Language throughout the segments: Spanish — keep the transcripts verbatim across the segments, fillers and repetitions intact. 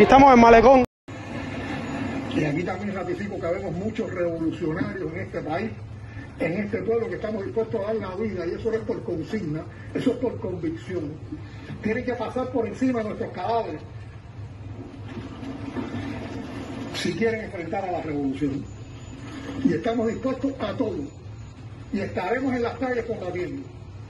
Aquí estamos en Malecón. Y aquí también ratifico que vemos muchos revolucionarios en este país, en este pueblo, que estamos dispuestos a dar la vida, y eso no es por consigna, eso es por convicción. Tienen que pasar por encima de nuestros cadáveres si quieren enfrentar a la revolución. Y estamos dispuestos a todo. Y estaremos en las calles combatiendo.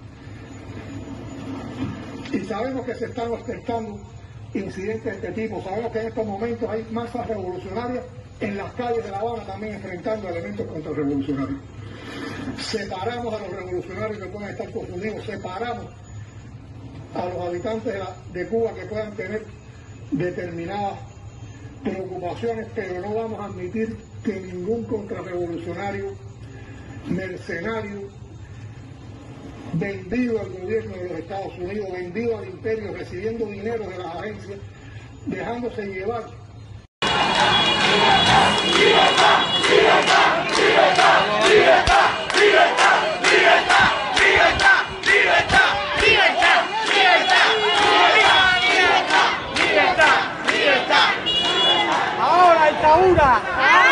Y sabemos que se están ostentando incidentes de este tipo. Sabemos que en estos momentos hay masas revolucionarias en las calles de La Habana también enfrentando elementos contrarrevolucionarios. Separamos a los revolucionarios que puedan estar confundidos, separamos a los habitantes de, la, de Cuba que puedan tener determinadas preocupaciones, pero no vamos a admitir que ningún contrarrevolucionario, mercenario, vendido al gobierno de los Estados Unidos, vendido al imperio, recibiendo dinero de las agencias, dejándose llevar. ¡Libertad! ¡Libertad! ¡Libertad! ¡Libertad! ¡Libertad! ¡Libertad! ¡Libertad! ¡Libertad! ¡Libertad! ¡Libertad! ¡Libertad! ¡Libertad! ¡Libertad! Ahora, dictadura.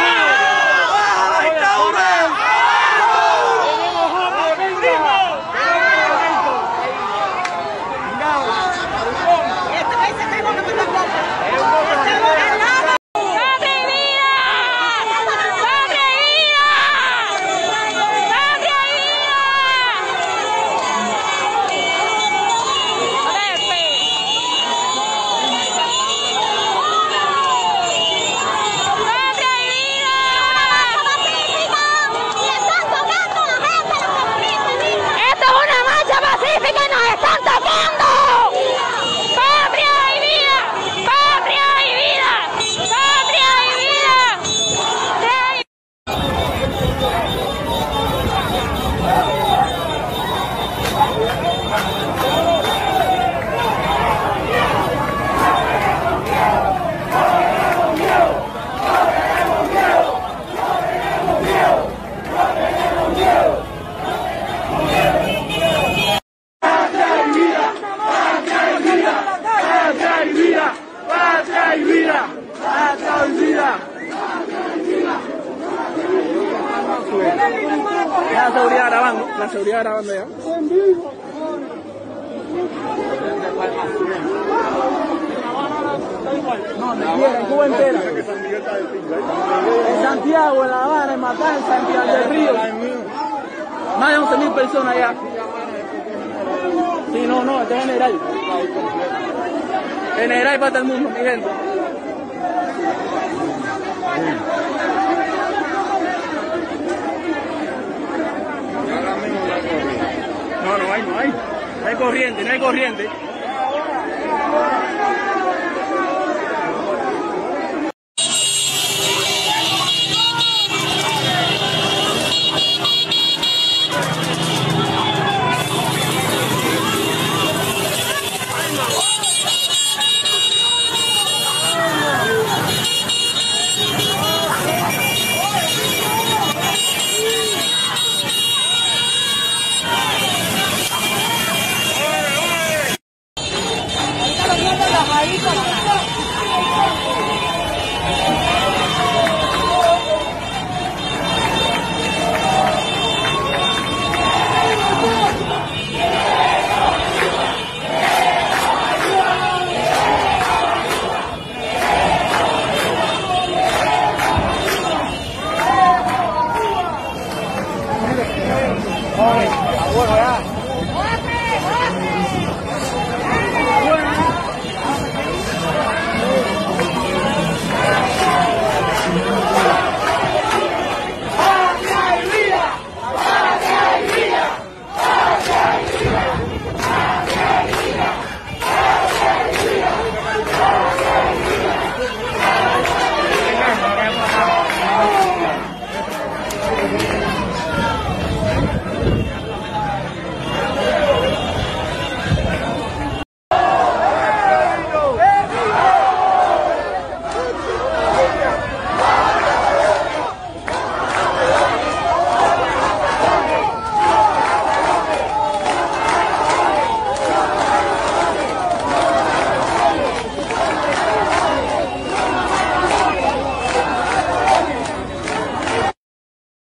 La seguridad grabando, la seguridad grabando ya. No, mentira, en Cuba entera. En Santiago, en La Habana, en Matanzas, en Pinar del Río. Más de once mil personas allá. Sí, no, no, este es general. General para todo el mundo, mi gente. No, no hay, no hay. No hay corriente, no hay corriente.